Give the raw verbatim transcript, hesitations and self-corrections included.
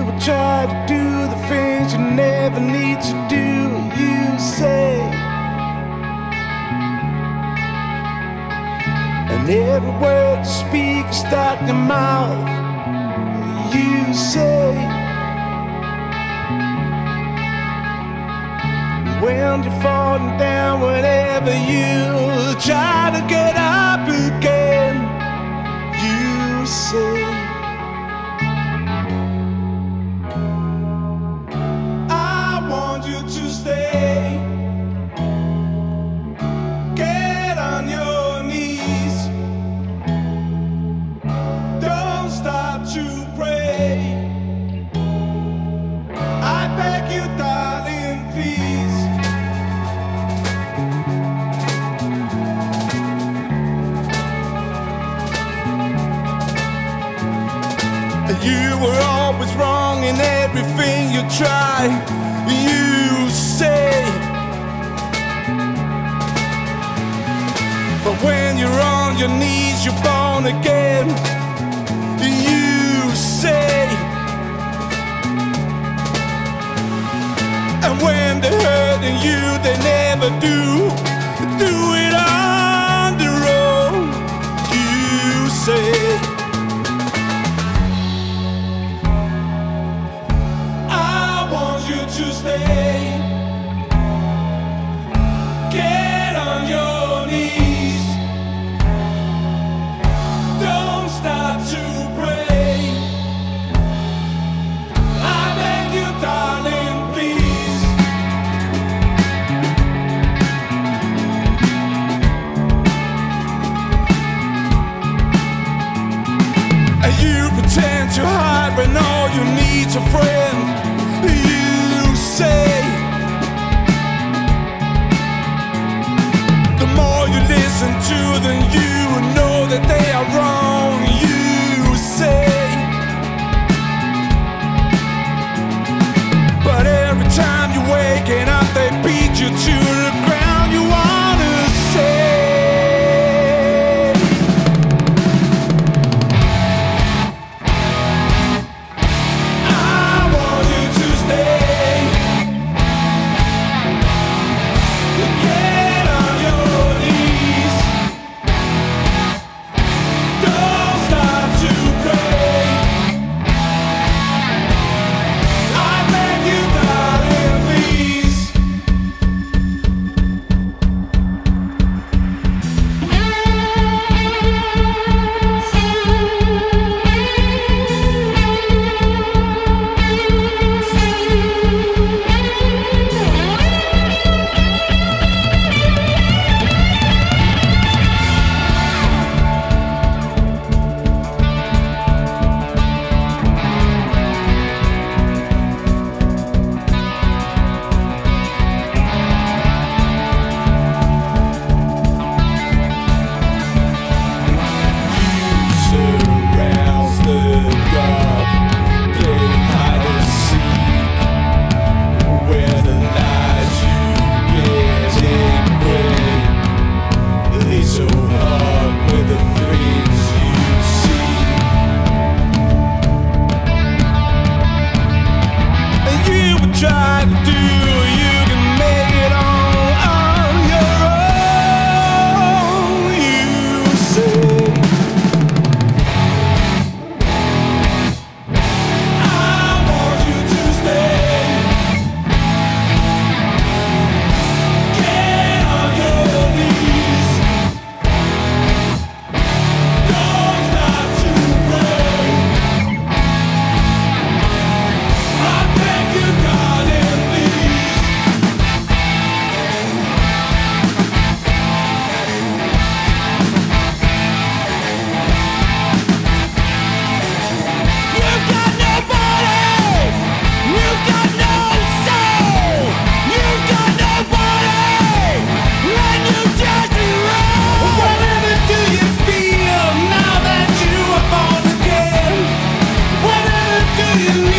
will try to do the things you never need to do. You say, and every word you speak is stuck in your mouth. You say, when you're falling down, whenever you try to get up again, you say, I want you to stay. Get on your knees. Don't start to pray. I beg you, darling, please. You were always wrong in everything you try. You say, but when you're on your knees, you're born again. You say, and when they're hurting you, they never do do it on their own. You say, to stay. Get on your knees. Don't start to pray. I beg you, darling, please. And you pretend to hide when all you need's a friend. You say, the more you listen to them, you know that they are wrong. You say, but every time you're waking up, they beat you to the ground. You wanna say, try to do, you can make it on, on your own. You say, I want you to stay. Get on your knees. Don't start to pray. I beg you, darling, please. You've got no body. You've got no soul. You've got no body. When you just roll. Whatever do you feel now that you are born again? Whatever do you need?